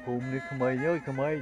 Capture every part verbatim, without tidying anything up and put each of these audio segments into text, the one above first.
Hôm đi Khmer nhớ Khmer.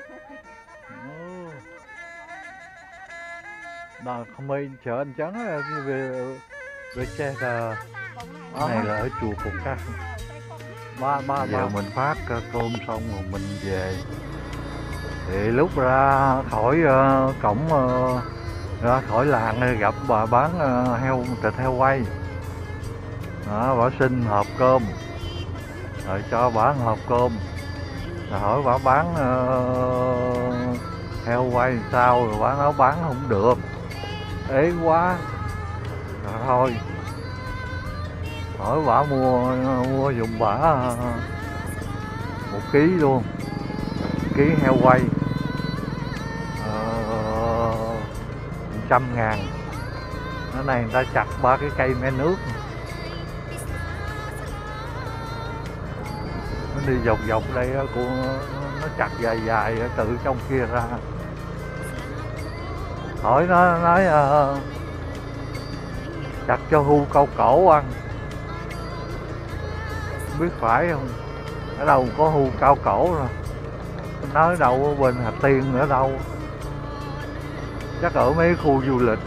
Đó Khmer chờ anh trắng về về che là này là ở chùa Phật Ca. Ba ba giờ mình phát cơm xong rồi mình về. Thì lúc ra khỏi uh, cổng uh, ra khỏi làng gặp bà bán uh, heo thịt heo quay. Đó, bà xin hộp cơm rồi cho bà hộp cơm, rồi hỏi bà bán uh, heo quay sao, rồi bà nói bán không được, ế quá, rồi thôi hỏi bà mua mua giùm bà uh, một ký luôn, ký heo quay uh, trăm ngàn. Cái này người ta chặt ba cái cây me nước, nó đi dọc dọc đây của nó chặt dài dài từ trong kia ra. Hỏi nó nói uh, chặt cho hươu câu cổ ăn, không biết phải không, ở đâu có hươu cao cổ rồi. Nói đâu ở bên Hà Tiên ở đâu, chắc ở mấy khu du lịch.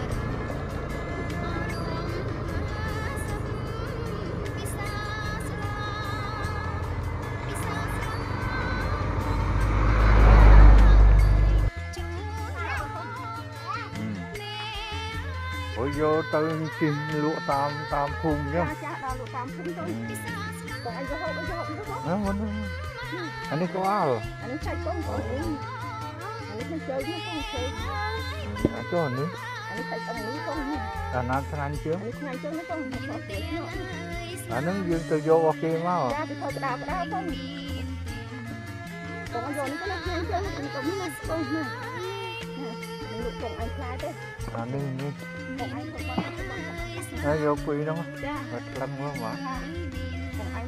Ôi vô tới chim lụa tam tam khung nhá. Đó, anh ấy có áo rồi. Anh ấy chơi con rồi. Anh ấy chơi với con chơi. À cho anh ấy. Anh ấy chơi con ấy con. À nó thằng anh chưa? Anh ấy chơi nó con nó có tuổi nó. À nó dương từ vô qua kia mà. Ra thì thôi cái đào cái đào con. Còn anh vô nó có nó chơi chơi nó cũng nó con nè. Mình lục cùng anh khai đấy. À đi đi. Còn anh không có. Nó vô quy đó. Vật lăng quá mà. Còn anh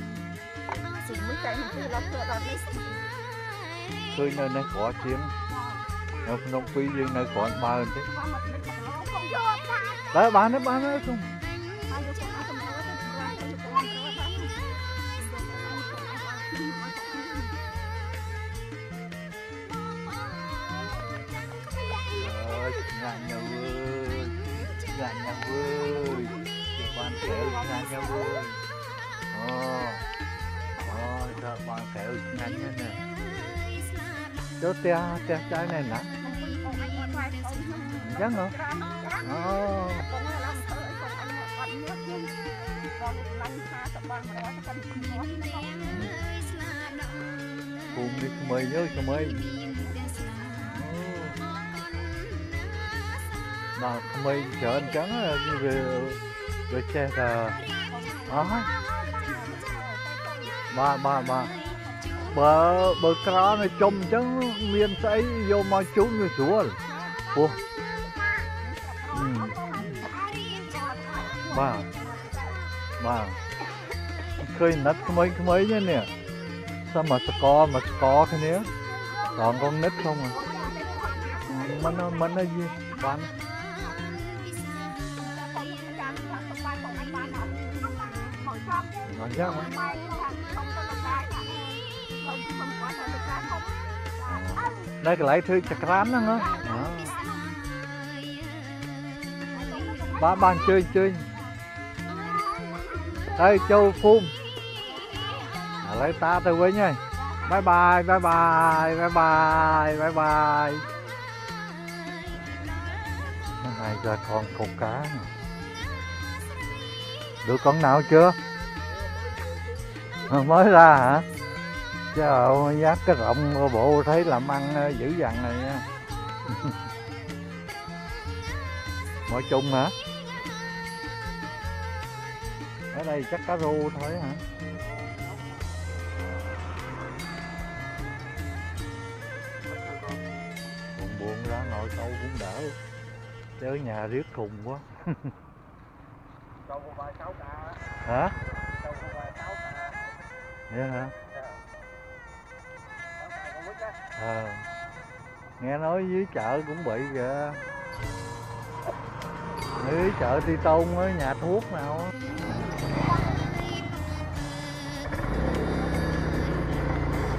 khơi nơi này có chiếm nó không quý riêng nơi có ba hơn thế đấy bán đấy bán đấy không ngàn nhau ơi ngàn nhau ơi quan kẹo ngàn nhau ơi Ờ, bạn kéo nhanh nha nè. Cho tia, tia trái này nè. Chắc không? Ờ. Cùng đi Khmer nhớ Khmer. Mà Khmer chợ anh trắng về về xe là đó. Mà mà mà bờ bờ cá này trông trắng miền Tây vô mà trốn như chúa rồi. Ủa ừ. Mà mà khơi nít mấy mấy nhá nè, sao mà có mà có cái này còn con nít không à, mình nó mình nó gì bán ngon chắc mà. Đây cái lấy thứ chặt rán đó hả? Ba bàn chơi chơi. Đây châu phun. À, lấy ta từ với nhá. Bye bye bye bye bye bye bye bye. Hôm nay ra con câu cá. Được con nào chưa? Mới ra hả? Trời giác cái rộng bộ thấy làm ăn dữ dằn này nha. Mỗi chung hả? Ở đây chắc cá rô thôi hả? Buồn buồn ra ngồi câu cũng đỡ. Chứ ở nhà riết khùng quá. Câu có vài sáu cá. Hả? Câu có vài sáu cá. Vậy hả? À, nghe nói dưới chợ cũng bị kìa, dưới chợ Ti Tôn á, nhà thuốc nào á.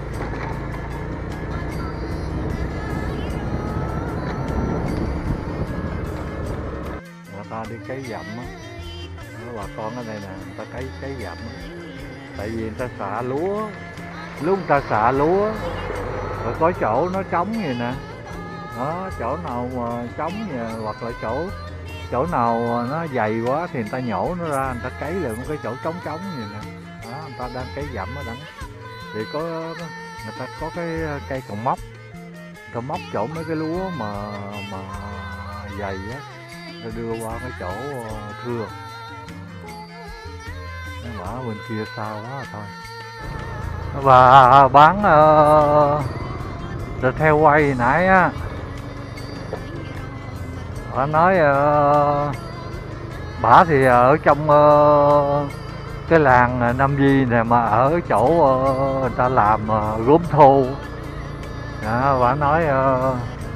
đi cấy dặm á, bà con ở đây nè, người ta cấy cấy dặm á. Tại vì người ta xạ lúa, lúc người ta xạ lúa rồi có chỗ nó trống vậy nè, đó, chỗ nào mà trống vậy, hoặc là chỗ chỗ nào nó dày quá thì người ta nhổ nó ra, người ta cấy lại một cái chỗ trống trống vậy nè, đó, người ta đang cấy dặm ở đó. Thì có người ta có cái cây còng móc, người ta móc chỗ mấy cái lúa mà mà dày á, rồi đưa qua cái chỗ thưa. Nó bỏ bên kia xa quá thôi. Và bán uh, thịt heo quay nãy á, bà nói uh, bà thì ở trong uh, cái làng Nam Di này, mà ở chỗ uh, người ta làm uh, gốm thô. Đó, bà nói uh,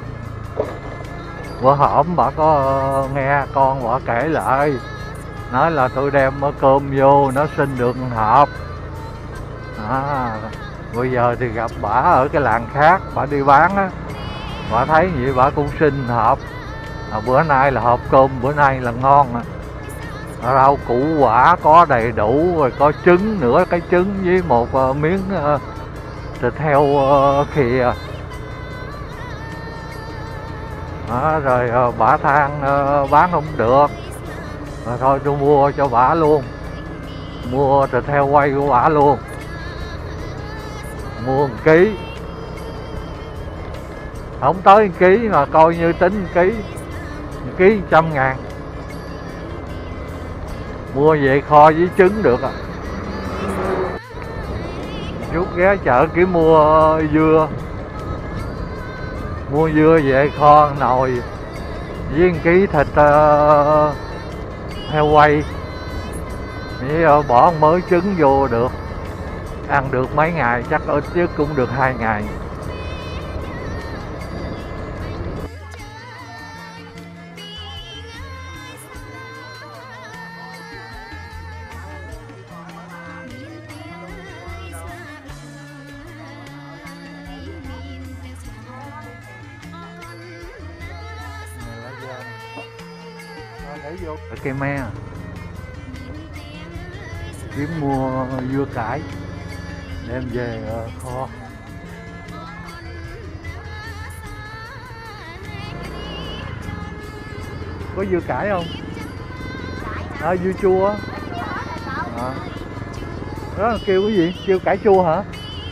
bữa hổm bà có uh, nghe con bà kể lại, nói là tôi đem cơm vô nó xin được hộp. À, bây giờ thì gặp bả ở cái làng khác, bả đi bán á, bả thấy vậy bả cũng xin hộp. À, bữa nay là hộp cơm, bữa nay là ngon à. Rau củ quả có đầy đủ, rồi có trứng nữa, cái trứng với một uh, miếng uh, thịt heo uh, khìa. À, rồi uh, bả than uh, bán không được, rồi thôi tôi mua cho bả luôn, mua thịt heo quay của bả luôn, mua một ký, không tới một ký mà coi như tính một ký, một ký trăm ngàn, mua về kho với trứng được à. Chút ghé chợ kiếm mua dưa, mua dưa về kho nồi với một ký thịt uh, heo quay, với uh, bỏ một mớ trứng vô được, ăn được mấy ngày, chắc ít nhất cũng được hai ngày. Ở cây me kiếm mua dưa cải đem về uh, kho. Có dưa cải không? À, dưa chua á. À. Đó là kêu cái gì? Kêu cải chua hả?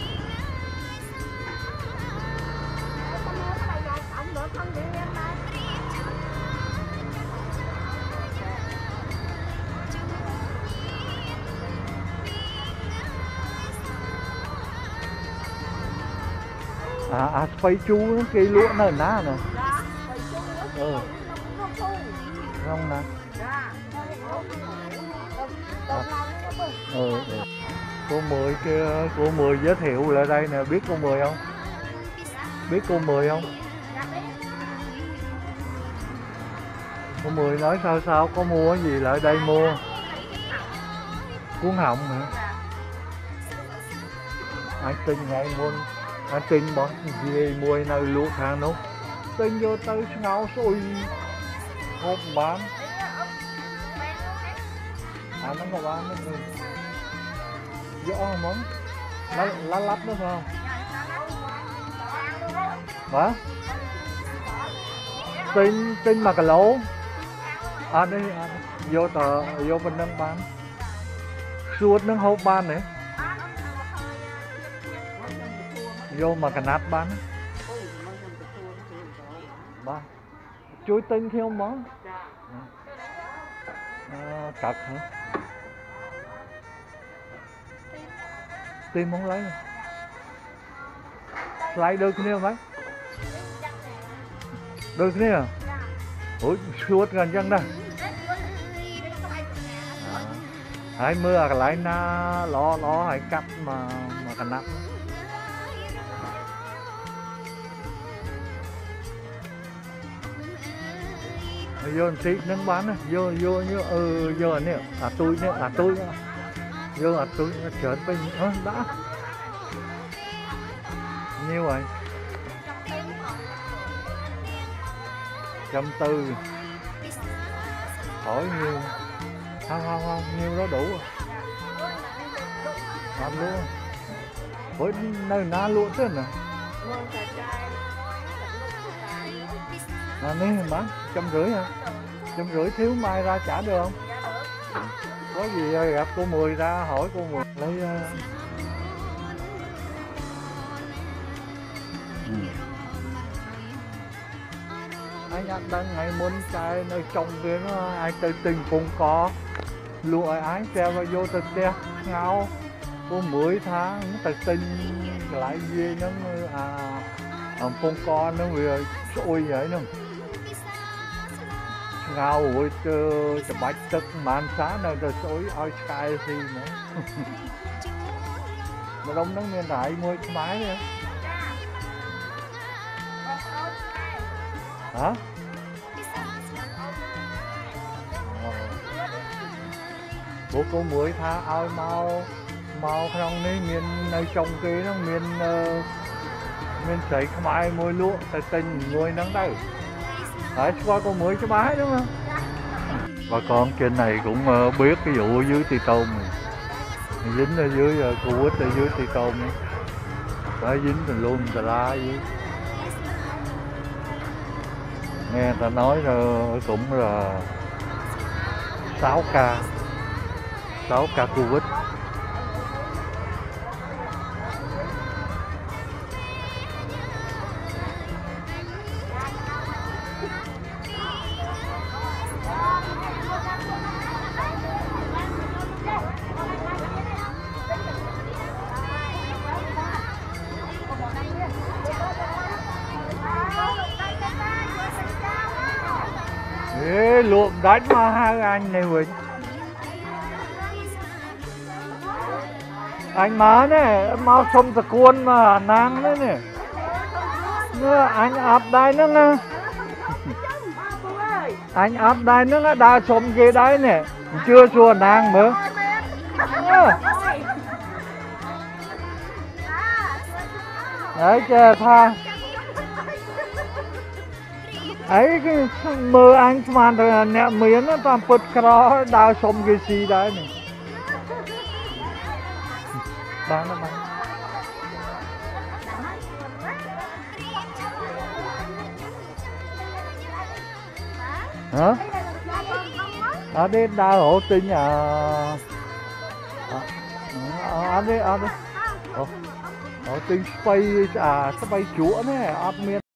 À, à phây chu nó cây lúa nó ná nè. Ừ. Không nè. À. Ừ, ừ. Cô Mười kia, cô Mười giới thiệu lại đây nè, biết cô Mười không? Biết cô Mười không? Cô Mười nói sao sao có mua cái gì lại đây mua? Cuốn họng hả? Anh tin ngay mua. Anh tin bọn gì mua nơi lúa thang nó tin vô tới ngáo xôi hộp bán. À nó có bán nó thôi. Rõ món lá, lá lắp đó phải không? Hả? Tin tin mà cà lỗ. À đây à, vô tờ vô bên nâng bán. Suốt nâng hộp bán này. Vô mà cái nát bán ba chuối tinh theo món à, cật hả? Tim không lấy này. Lấy đôi cái này mấy đôi cái này à? Ủa suốt gần chân đây à. Hãy mưa lại na lo lo hãy cắt mà mà cái nát vô một tí nâng bán này, vô vô như ừ vô nè, à tôi nè, à tôi vô à tôi chợt bên ơ à, đã nhiêu rồi trăm tư hỏi nhiều không không không nhiêu đó đủ làm luôn với nơi ná luôn thế nè là nên bán trăm rưỡi hả trăm rưỡi thiếu mai ra trả được không có gì gặp cô Mười ra hỏi cô Mười lấy uh... ừ. Anh ăn đang ngày muốn trai nơi trong kia nó ai tới tình cùng có lụa ái treo vào vô tình treo ngao cô mười tháng nó tới tình lại gì nó à ông con con nó vừa ôi vậy nó ngao ôi cho bạch tức màn sáng này rồi xối oi sky gì nữa mà đông nó miền đại mua máy nữa hả bố cô mới tha ao mau mau không ní miền nơi trong kia nó miền uh, miền sấy mai môi lúa tại tình người nắng đây đấy coi cô mới cho bái đúng không bà con trên này cũng uh, biết cái vụ dưới tì tôm này dính ở dưới uh, cô quýt ở dưới tì tôm phải dính từ luôn từ la dưới nghe người ta nói uh, cũng là sáu ca sáu ca Covid ê luộc đánh mà hai anh này Huỳnh anh má nè mau xong từ cuốn mà nàng đấy nè nữa anh áp đây nữa nghe anh áp đây nữa nghe đa xong kia đấy nè chưa chua nàng nữa đấy chờ tha ấy cái mơ anh mà nè miếng nó toàn bật cỏ đa xong cái gì đấy nè bán nó bán hả ở đây đa hộ tinh à ở đây ở đây hộ tinh space à space chúa này áp miên